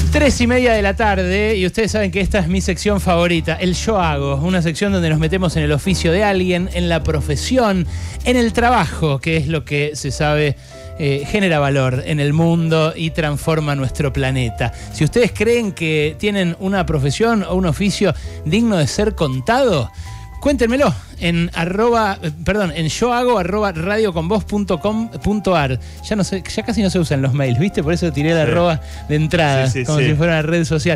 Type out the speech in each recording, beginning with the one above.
3:30 de la tarde y ustedes saben que esta es mi sección favorita, el Yo Hago, una sección donde nos metemos en el oficio de alguien, en la profesión, en el trabajo, que es lo que se sabe genera valor en el mundo y transforma nuestro planeta. Si ustedes creen que tienen una profesión o un oficio digno de ser contado, cuéntenmelo en yohago@radioconvos.com.ar. Ya casi no se usan los mails, ¿viste? Por eso tiré el arroba de entrada, como si fuera una red social.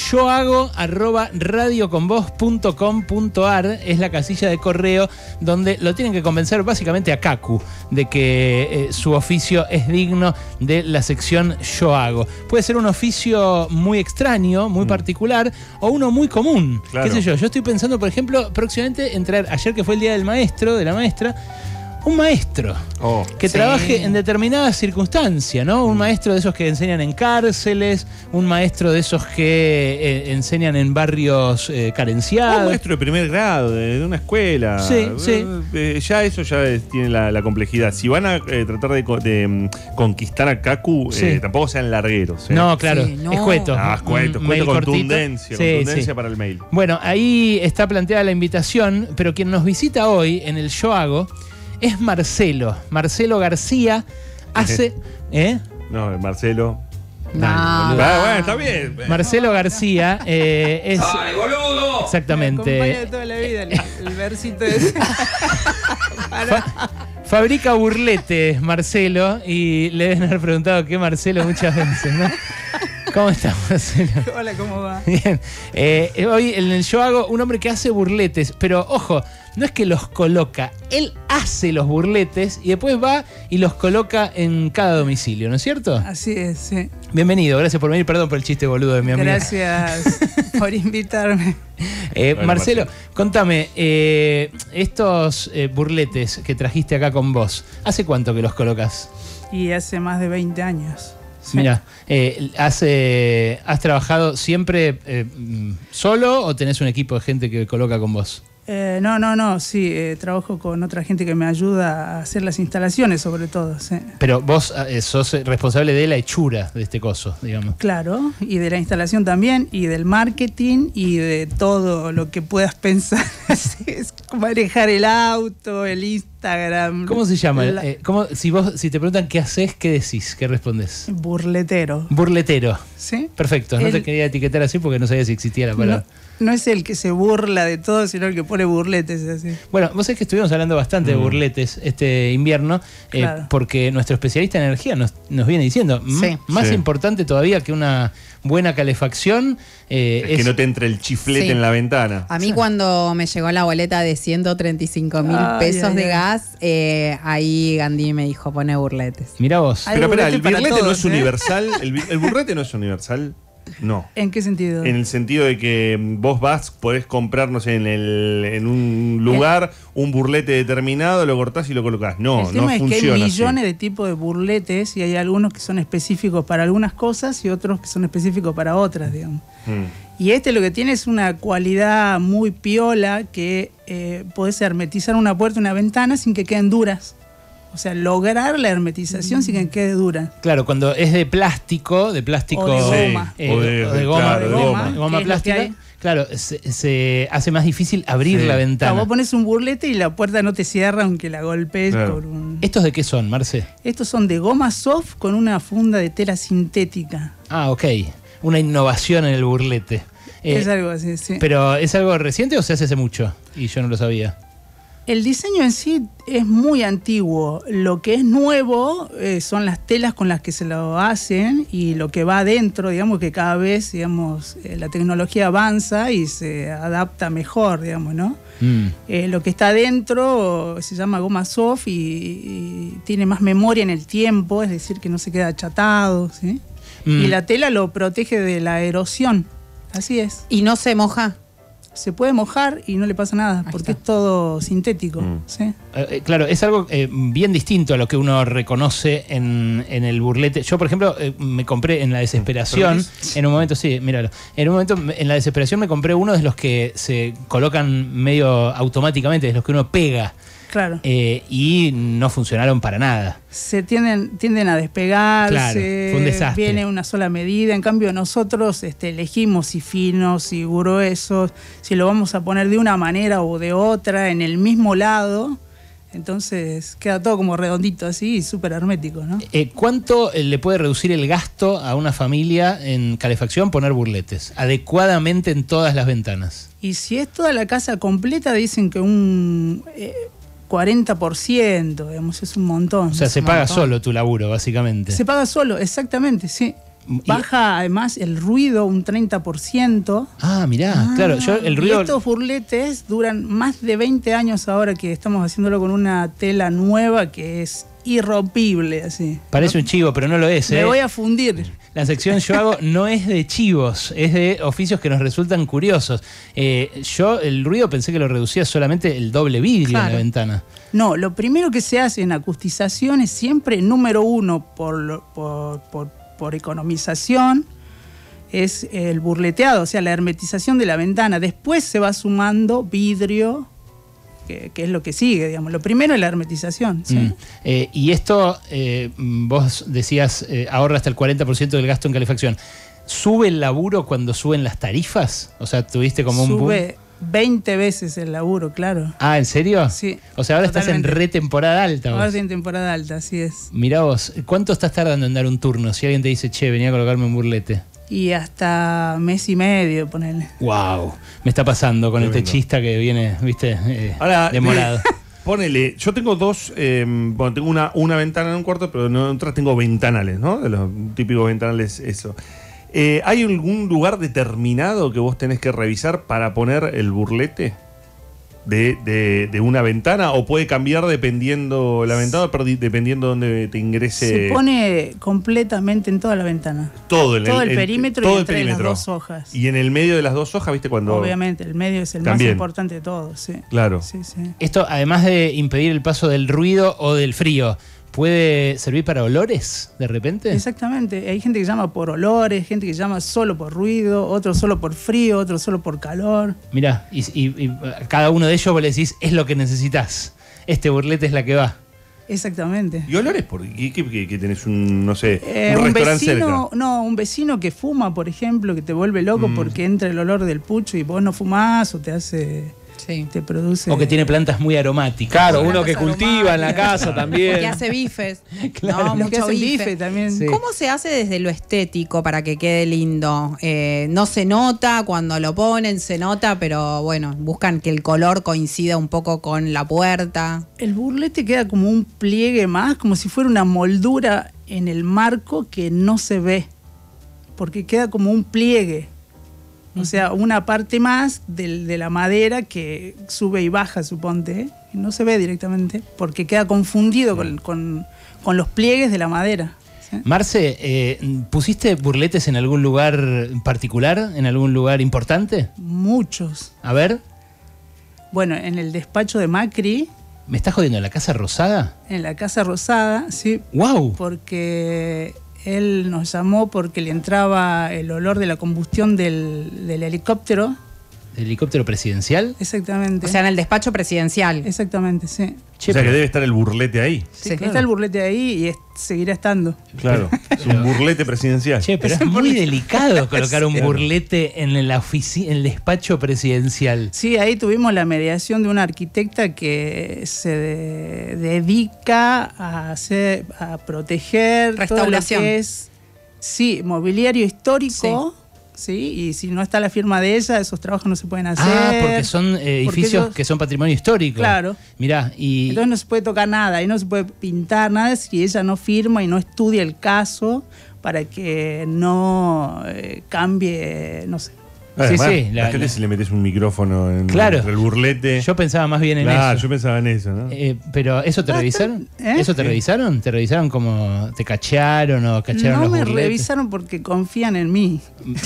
yohago@radioconvos.com.ar es la casilla de correo donde lo tienen que convencer básicamente a Kaku de que su oficio es digno de la sección Yo Hago. Puede ser un oficio muy extraño, muy particular, o uno muy común. Claro. ¿Qué sé yo? Yo estoy pensando, por ejemplo, próximamente en traer, ayer que fue el día del maestro, de la maestra, un maestro que trabaje en determinadas circunstancias, ¿no? Un maestro de esos que enseñan en cárceles, un maestro de esos que enseñan en barrios carenciados. Un maestro de primer grado, de una escuela. Sí. Ya eso tiene la complejidad. Si van a tratar de conquistar a Kaku, tampoco sean largueros. No, claro, escueto. Escueto, contundencia, contundencia para el mail. Bueno, ahí está planteada la invitación, pero quien nos visita hoy en el Yo Hago es Marcelo García. Hace... No, Marcelo. No. Bueno, está bien. Marcelo García es... ¡Ay, boludo! Exactamente. Me acompaña toda la vida el versito ese. Fabrica burletes, Marcelo, y le deben haber preguntado qué Marcelo muchas veces, ¿no? ¿Cómo está, Marcelo? Hola, ¿cómo va? Bien. Hoy en el Yo Hago, un hombre que hace burletes, pero ojo, no es que los coloca, él hace los burletes y después va y los coloca en cada domicilio, ¿no es cierto? Así es, sí. Bienvenido, gracias por venir, perdón por el chiste boludo de mi amigo. Gracias por invitarme. Bueno, Marcelo, contame, estos burletes que trajiste acá con vos, ¿hace cuánto que los colocas? Y hace más de 20 años. Sí. Mira, ¿has trabajado siempre solo o tenés un equipo de gente que coloca con vos? No, sí, trabajo con otra gente que me ayuda a hacer las instalaciones, sobre todo. Sí. Pero vos sos responsable de la hechura de este coso, digamos. Claro, y de la instalación también, y del marketing, y de todo lo que puedas pensar. Es manejar el auto, el Instagram. ¿Cómo se llama? Si te preguntan qué haces, ¿qué decís? ¿Qué respondes? Burletero. Burletero. ¿Sí? Perfecto, no te quería etiquetar así porque no sabía si existía la palabra. No es el que se burla de todo, sino el que pone burletes así. Bueno, vos sabés que estuvimos hablando bastante de burletes este invierno, Claro. porque nuestro especialista en energía nos viene diciendo, más importante todavía que una buena calefacción es que no te entre el chiflete en la ventana. A mí cuando me llegó la boleta de 135.000 pesos de gas, ahí Gandhi me dijo, pone burletes. Mirá vos. Pero espera, el burlete todos, no es universal. El burlete no es universal. No. ¿En qué sentido? En el sentido de que vos podés comprar, no sé, en un lugar un burlete determinado, lo cortás y lo colocás. No, el tema no es funciona que hay así. millones de tipos de burletes y hay algunos que son específicos para algunas cosas y otros que son específicos para otras, digamos. Y lo que tiene es una cualidad muy piola que podés hermetizar una puerta y una ventana sin que queden duras. O sea, lograr la hermetización sin que quede dura. Claro, cuando es de plástico O de goma. o de goma plástica, claro, se hace más difícil abrir la ventana. Vos pones un burlete y la puerta no te cierra aunque la golpees por un... ¿Estos de qué son, Marce? Estos son de goma soft con una funda de tela sintética. Ah, ok. Una innovación en el burlete. Es algo así, sí. ¿Pero es algo reciente o se hace mucho? Y yo no lo sabía. El diseño en sí es muy antiguo. Lo que es nuevo son las telas con las que se lo hacen y lo que va adentro, digamos que cada vez, digamos, la tecnología avanza y se adapta mejor, digamos, ¿no? Lo que está adentro se llama goma soft y tiene más memoria en el tiempo, es decir, que no se queda achatado, ¿sí? Y la tela lo protege de la erosión, así es. ¿Y no se moja? Se puede mojar y no le pasa nada, porque es todo sintético. ¿Sí? Claro, es algo bien distinto a lo que uno reconoce en el burlete. Yo, por ejemplo, me compré en la desesperación, en un momento, míralo, en la desesperación me compré uno de los que se colocan medio automáticamente, de los que uno pega Claro. Y no funcionaron para nada. Se tienden a despegarse, Claro, fue un desastre. viene una sola medida. En cambio, nosotros elegimos si finos, si gruesos, si lo vamos a poner de una manera o de otra, en el mismo lado. Entonces queda todo como redondito así, súper hermético, ¿no? ¿Cuánto le puede reducir el gasto a una familia en calefacción poner burletes? Adecuadamente en todas las ventanas. Y si es toda la casa completa, dicen que un 40%, digamos, es un montón. O sea, se paga solo tu laburo, básicamente. Se paga solo, exactamente, sí. Baja además el ruido un 30%. Ah, mirá, claro, yo el ruido... Y estos burletes duran más de 20 años ahora que estamos haciéndolo con una tela nueva que es irrompible, así. Parece un chivo, pero no lo es, Me voy a fundir. La sección Yo Hago no es de chivos, es de oficios que nos resultan curiosos. Yo el ruido pensé que lo reducía solamente el doble vidrio en la ventana. No, lo primero que se hace en acustización es siempre, número uno, por economización, es el burleteado, o sea, la hermetización de la ventana. Después se va sumando vidrio, que es lo que sigue, digamos. Lo primero es la hermetización. ¿Sí? Y esto, vos decías, ahorra hasta el 40% del gasto en calefacción. ¿Sube el laburo cuando suben las tarifas? O sea, tuviste como un boom. Sube 20 veces el laburo, claro. Ah, ¿en serio? Sí. O sea, ahora totalmente. estás en re temporada alta. Ahora Vos. estoy en temporada alta, así es. Mirá vos, ¿cuánto estás tardando en dar un turno? Si alguien te dice, che, venía a colocarme un burlete. Y hasta mes y medio, ponele. Wow, me está pasando con el techista que viene, viste, Ahora, demorado. Ponele, yo tengo dos, bueno, tengo una ventana en un cuarto, pero en otra tengo ventanales, ¿no? De los típicos ventanales, eso. ¿Hay algún lugar determinado que vos tenés que revisar para poner el burlete de una ventana? ¿O puede cambiar dependiendo la ventana, dependiendo de dónde te ingrese? Se pone completamente en toda la ventana. Todo el perímetro todo y el entre las perímetro. dos hojas. Y en el medio de las dos hojas, ¿viste? Cuando... Obviamente, el medio es el También. más importante de todos, sí. Claro. Sí, sí. Esto, además de impedir el paso del ruido o del frío, ¿puede servir para olores de repente? Exactamente. Hay gente que llama por olores, gente que llama solo por ruido, otros solo por frío, otros solo por calor. Mirá, y cada uno de ellos vos le decís, es lo que necesitas. Este burlete es la que va. Exactamente. ¿Y olores? ¿Qué tenés un, no sé, un un restaurante vecino, cerca? no, un vecino que fuma, por ejemplo, que te vuelve loco porque entra el olor del pucho y vos no fumás o te hace... Sí. Te produce... O que tiene plantas muy aromáticas. Claro, uno Plantas que cultiva en la casa también. Que hace bifes. Claro. No, Los que mucho hacen bife. bife también. Sí. ¿Cómo se hace desde lo estético para que quede lindo? No se nota cuando lo ponen, se nota, pero bueno, buscan que el color coincida un poco con la puerta. El burlete queda como un pliegue más, como si fuera una moldura en el marco que no se ve, porque queda como un pliegue. O sea, una parte más de la madera que sube y baja, suponte, y no se ve directamente, porque queda confundido con los pliegues de la madera. ¿Sí? Marce, ¿pusiste burletes en algún lugar particular? ¿En algún lugar importante? Muchos. A ver, Bueno, en el despacho de Macri, ¿me estás jodiendo? ¿En la Casa Rosada? en la Casa Rosada, sí, ¡Wow! porque él nos llamó porque le entraba el olor de la combustión del helicóptero. ¿El helicóptero presidencial? Exactamente. O sea, en el despacho presidencial. Exactamente, sí. Che, O sea que pero- debe estar el burlete ahí. Sí. Está el burlete ahí y seguirá estando. Claro, es un burlete presidencial. Che, pero es muy delicado colocar un Sí. burlete en el despacho presidencial. Sí, ahí tuvimos la mediación de una arquitecta que se dedica a proteger Restauración. todo lo que es, sí, mobiliario histórico, sí, y si no está la firma de ella, esos trabajos no se pueden hacer. Ah, porque son edificios ellos- que son patrimonio histórico. Claro. Mirá, y Entonces no se puede tocar nada, y no se puede pintar nada si ella no firma y no estudia el caso para que no cambie, no sé. Además, sí, la gente si le metes un micrófono Claro. entre el burlete. yo pensaba más bien en Claro, eso. yo pensaba en eso, ¿no? Pero ¿eso te revisaron? ¿Eso te Sí. revisaron? ¿Te revisaron como te cacharon o cacharon No los me burletes? revisaron porque confían en mí.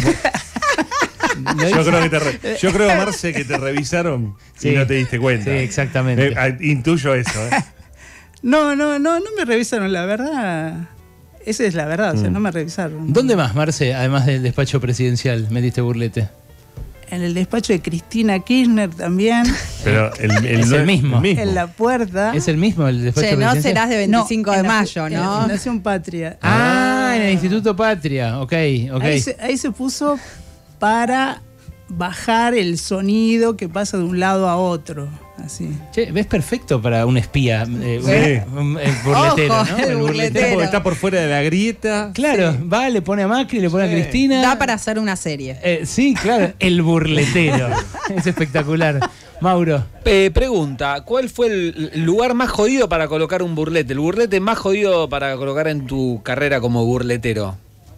Yo creo, Marce, que te revisaron Sí. y no te diste cuenta. Sí, exactamente. Intuyo eso, ¿eh? No me revisaron, la verdad. Esa es la verdad, o sea, no me revisaron. ¿Dónde más, Marce, además del despacho presidencial, metiste burlete? en el despacho de Cristina Kirchner también, Pero Es el mismo. en la puerta. Es el mismo el despacho Che, no presidencial? serás de 25 de en la mayo, en la ¿no? Fundación Patria. En el Instituto Patria. Ok. Ahí se puso para bajar el sonido que pasa de un lado a otro. Así. Che, ves perfecto para un espía. El burletero, Ojo, ¿no? el burletero. Porque está por fuera de la grieta. Claro, va, le pone a Macri, le pone a Cristina. Da para hacer una serie. Sí, claro, el burletero. Es espectacular. Mauro. Pregunta, ¿cuál fue el lugar más jodido para colocar un burlete? El burlete más jodido para colocar en tu carrera como burletero.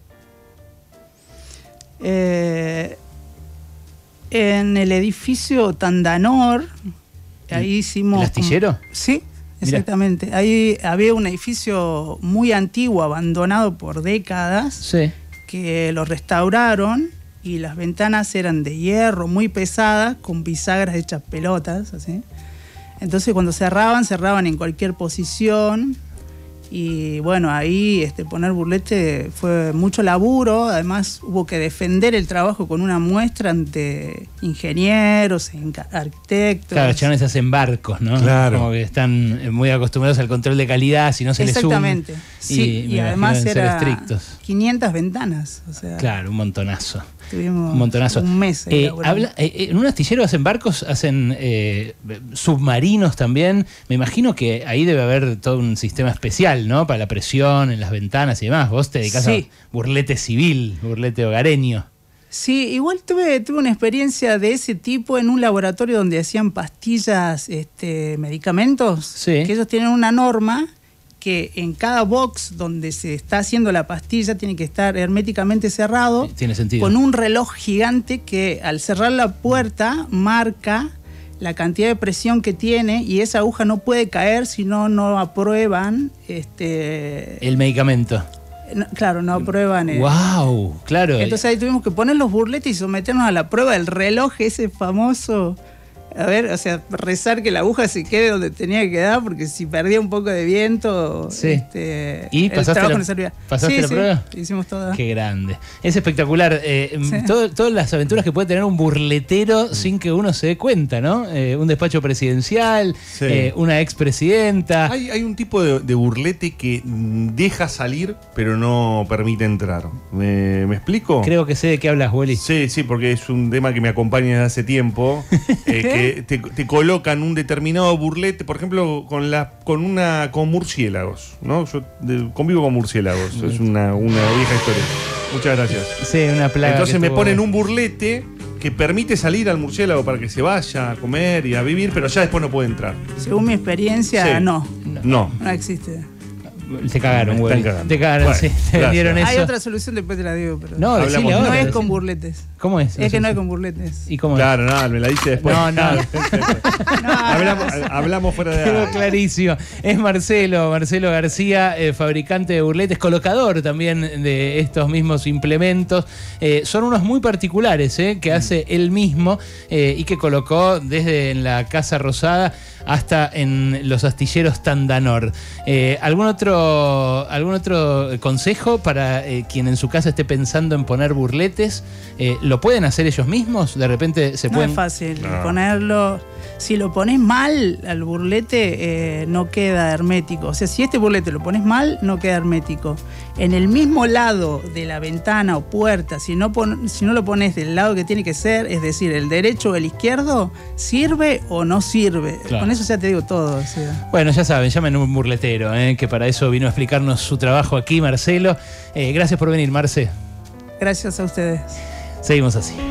En el edificio Tandanor, ahí hicimos... ¿El astillero? Sí, exactamente. Ahí había un edificio muy antiguo, abandonado por décadas, Sí. que lo restauraron y las ventanas eran de hierro, muy pesadas, con bisagras hechas pelotas, así. Entonces cuando cerraban en cualquier posición. Y bueno, ahí poner burlete fue mucho laburo. Además hubo que defender el trabajo con una muestra ante ingenieros, arquitectos. Claro, los chavales hacen barcos, ¿no? Claro. Como que están muy acostumbrados al control de calidad, si no se les sube. Exactamente. Sí, y me además imagino deben ser era estrictos. 500 ventanas. O sea, Claro, un montonazo. tuvimos Un montonazo. un mes. elaborando. ¿En un astillero hacen barcos? ¿Hacen submarinos también? Me imagino que ahí debe haber todo un sistema especial, ¿no? Para la presión en las ventanas y demás. Vos te dedicás Sí. a burlete civil, burlete hogareño. Sí, igual tuve una experiencia de ese tipo en un laboratorio donde hacían pastillas, medicamentos, Sí. que ellos tienen una norma que en cada box donde se está haciendo la pastilla tiene que estar herméticamente cerrado, Tiene sentido. con un reloj gigante que al cerrar la puerta marca la cantidad de presión que tiene y esa aguja no puede caer si no aprueban, El medicamento. claro, no aprueban. ¡Wow! Claro. Entonces ahí tuvimos que poner los burletes y someternos a la prueba del reloj ese famoso. A ver, o sea, rezar que la aguja se quede donde tenía que quedar, porque si perdía un poco de viento, Sí. ¿Y el pasaste trabajo la- no servía. pasaste Sí, la sí, prueba? hicimos toda. Qué grande. Es espectacular. Todas las aventuras que puede tener un burletero sin que uno se dé cuenta, ¿no? Un despacho presidencial, Sí. una expresidenta. Hay un tipo de burlete que deja salir, pero no permite entrar. ¿Me explico? Creo que sé de qué hablas, Willy. Sí, sí, porque es un tema que me acompaña desde hace tiempo. Que te colocan un determinado burlete, por ejemplo, con murciélagos, ¿no? Yo convivo con murciélagos, es una vieja historia. Muchas gracias. Sí, una plaga. Entonces que me tuvo- ponen un burlete que permite salir al murciélago para que se vaya a comer y a vivir, pero ya después no puede entrar. Según mi experiencia, Sí. no No. existe. Te cagaron, Me Willy. están cagando. Te cagaron, Bueno, sí. Te gracias. vendieron eso. Hay otra solución, después te la digo, pero No, decile Hablamos. ahora, no es decile. con burletes. ¿Cómo es? Es que no es con burletes. ¿Y cómo es? Claro, no, me la dice después. No, no. hablamos fuera de Quedó clarísimo. Es Marcelo García, fabricante de burletes, colocador también de estos mismos implementos. Son unos muy particulares que hace él mismo y que colocó desde en la Casa Rosada hasta en los astilleros Tandanor. ¿Algún otro consejo para quien en su casa esté pensando en poner burletes? ¿Lo pueden hacer ellos mismos? De repente se No pueden... es fácil No. ponerlo. Si lo pones mal al burlete, no queda hermético. O sea, si este burlete lo pones mal, no queda hermético. En el mismo lado de la ventana o puerta, si no lo pones del lado que tiene que ser, es decir, el derecho o el izquierdo, ¿sirve o no sirve? Claro. Con eso ya te digo todo. O sea. Bueno, ya saben, llamen a un burletero, que para eso vino a explicarnos su trabajo aquí, Marcelo. Gracias por venir, Marce. Gracias a ustedes. Seguimos así.